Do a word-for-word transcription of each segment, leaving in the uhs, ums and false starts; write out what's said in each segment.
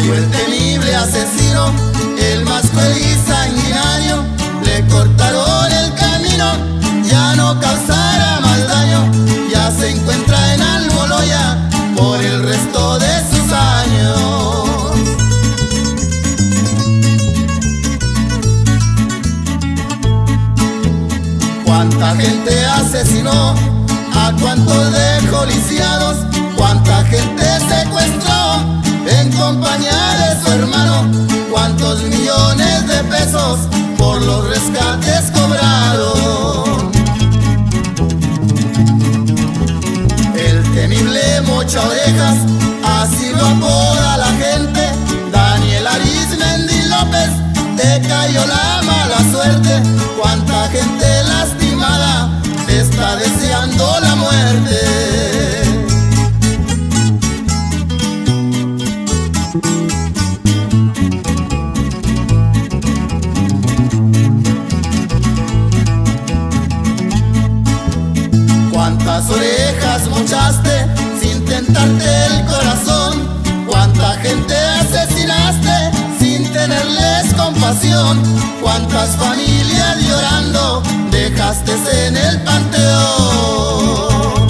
murió el temible asesino, el más cruel y sanguinario. Le cortaron el camino, ya no causará más daño. Ya se encuentra en Almoloya por el resto de sus años. Cuánta gente asesinó, a cuántos dejó lisiados, cuánta gente secuestró en compañía de su hermano, cuántos millones de pesos por los rescates cobraron. El temible Mocha Orejas, así lo apoda la gente. Daniel Arismendi López, te cayó la mala suerte. Cuánta gente lastimada te está deseando la muerte. Cuántas orejas mochaste sin tentarte el corazón, cuánta gente asesinaste sin tenerles compasión, cuántas familias llorando dejaste en el panteón.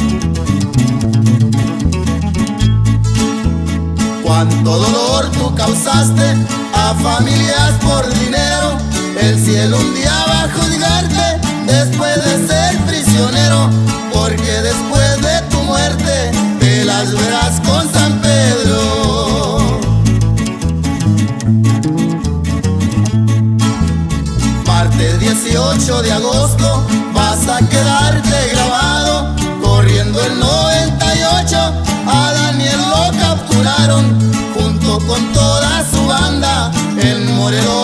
Cuánto dolor tú causaste a familias por dinero, el cielo un día va a juzgarte después de ser prisionero, porque después de tu muerte te las verás con San Pedro. Martes dieciocho de agosto vas a quedarte grabado, corriendo el noventa y ocho a Daniel lo capturaron junto con toda su banda en Morelos.